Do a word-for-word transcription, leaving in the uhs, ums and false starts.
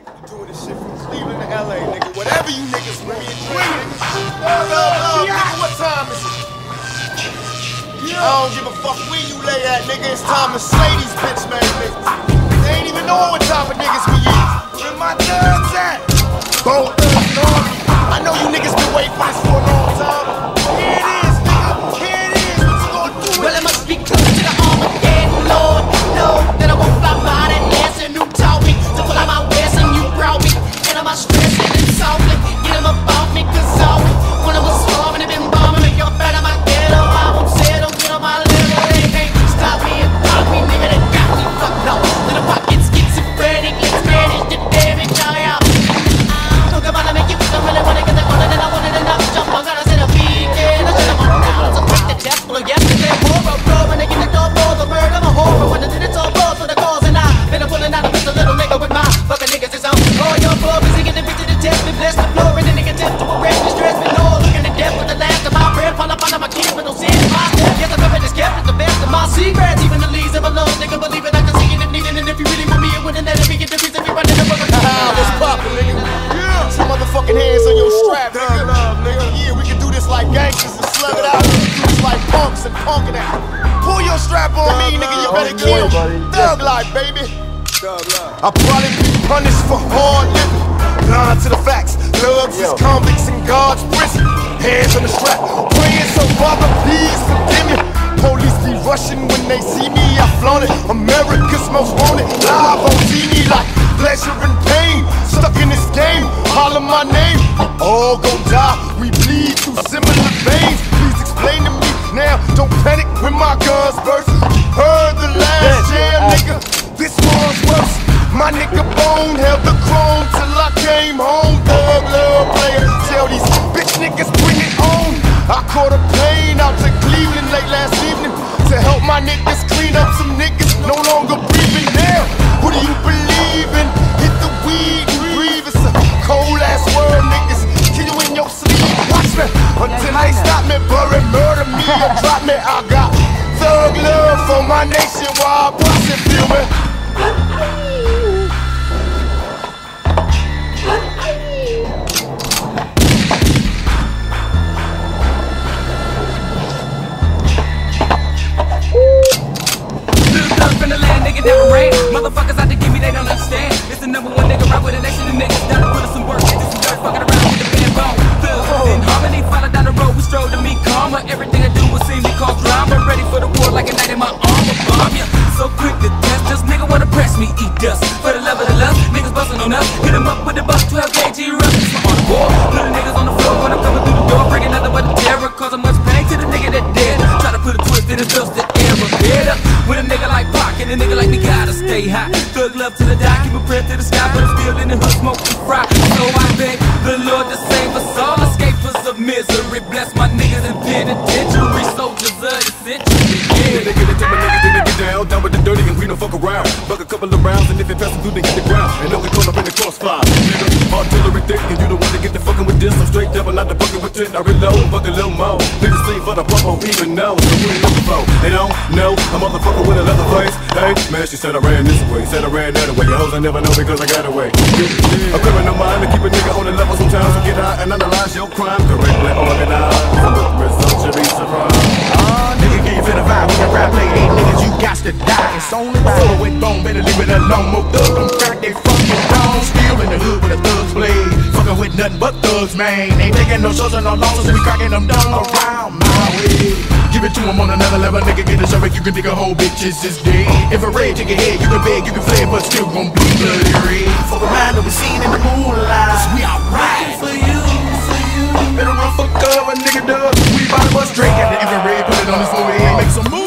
Doing this shit from Cleveland to L A, nigga. Whatever you niggas want. Uh, uh, nigga, what time is it? I don't give a fuck where you lay at, nigga. It's time to slay these bitch man niggas. They ain't even know what type of niggas we is. Where my thugs at? Both thugs know me. I know you niggas been waiting for this for a long time. Here it is, nigga. Here it is. What you gonna do? Well, it must be close to the Armageddon, Lord. No, that I won't fly by that ass and you taught me to pull out my west and you brought me. And I'm stress and it's softly. Get him about me, cause always when I was starving, they been bombing me. You're better my ghetto. I won't settle, get on my level. They can't stop me and pop me, nigga. They got me fucked up. Little pockets schizophrenic. Let's manage the damage, y'all. Talk about to make you feel really wanna get the one and I wanted enough to jump on. Gotta set a beat, yeah. I should've won down. So take the test, full of yesterday. Horror, bro. When they get the door for the murder, I'm a horror. When I did it all for the cause and I been pulling out of this a little nigga with my fucking niggas. It's on all your floor. Busy getting bitch to the test. Me bless the floor and then nigga test to arrest me. Stress me, no. Looking at death with the last of my breath. Fall up under my kids with no sin in my step. Yes, I'm up in this kept at the best of my secrets. Even the leaves of a love, nigga. Believe it, I can see it if needed. And if you really want me, it wouldn't let it be. Get the reason we running the rubber. What's poppin', nigga? Yeah. Some motherfucking hands on your strap, nigga. Love, nigga. Yeah, we can do this like gangsters and slug it out. We can do this like punks and punkin' it. Pull your strap on me, nigga. You better kill. Thug life, baby. I'll probably be punished for hard living. Blind to the facts. Thugs is convicts in God's prison. Hands on the strap. Praying so Father, please forgive me. Police be rushing when they see me. I flaunt it. America's most wanted. Live on T V like pleasure and pain. Stuck in this game. Holler my name. All gon' die. We bleed through similar veins. Please explain to me now. Don't panic when my guns burst. Heard the last jam, nigga. This one's worse. My nigga Bone held the chrome till I came home. Thug love player. Tell these bitch niggas bring it on. I caught a plane out to Cleveland late last evening to help my niggas clean up some niggas no longer breathing. Now, who do you believe in? Hit the weed and breathe. It's a cold ass world, niggas. Kill you in your sleep. Watch me until they stop me, bury, murder me or drop me. I got thug love for my nation while I bust it, feel me? Never rain. Motherfuckers out to give me, they don't understand. It's the number one nigga right with the nation of niggas down to put us some work. They do some dirt fucking around with the band bone. Thugs in harmony, follow down the road, we strove to meet karma. Everything I do will seem to cause drama. Ready for the war like a knight in my armor. Bomb ya, so quick to test us. Nigga wanna press me, eat dust. For the love of the lust, niggas bustin' on us. Hit em up with the bus, twelve gauge rough. It's my on the wall. Little niggas on the floor when I'm coming through the door. Bringing nothing but a terror, causing much pain to the nigga that dead. Try to put a twist in his dust to error. Head up with a nigga like Pac and a nigga like me gotta stay high. Thug love to the die, keep a prayer to the sky, but I'm still in the hood smoking fry. So I beg the Lord to save us all, escapers of misery. Bless my niggas in penitentiary, soldiers of the century. Yeah, they get it to my niggas, then they get down, down with the dirty and we don't fuck around. Buck a couple of rounds and if it passes through, they hit the ground. And don't get caught up in the crossfire, nigga. Artillery thick and you don't want to get the fucking with this. I'm straight devil, not the fucking with it. I reload, fuck a little more. Niggas sing for the pump, even know. So what they looking for? They don't know. A motherfucker with a leather face. Hey, man, she said I ran this way, said I ran that way. Your hoes I never know because I got away. Yeah. A criminal mind to keep a nigga on the level sometimes to get high and analyze your crime correctly organized. So the result should be surprised. Ah, nigga, get you feel the vibe. We can rap play eight niggas, you got to die. It's only right. With bone, better leave it alone. More thug, I'm crack, they fucking wrong. Still in the hood with a thug's blade. Fucking with nothing but thugs, man. Ain't taking no shows and no losses, and we cracking them down around my way. Give it to him on another level, nigga, get a show it. You can dig a whole bitches is dead. If a raid take your head, you can beg, you can flare, but still gon' be bloody red. Fuck around that we seen in the moonlight. Cause we are riding for you, for you. Better run for cover, nigga, dog. We bout to bust Drake at the infrared, put it on his forehead, make some moves.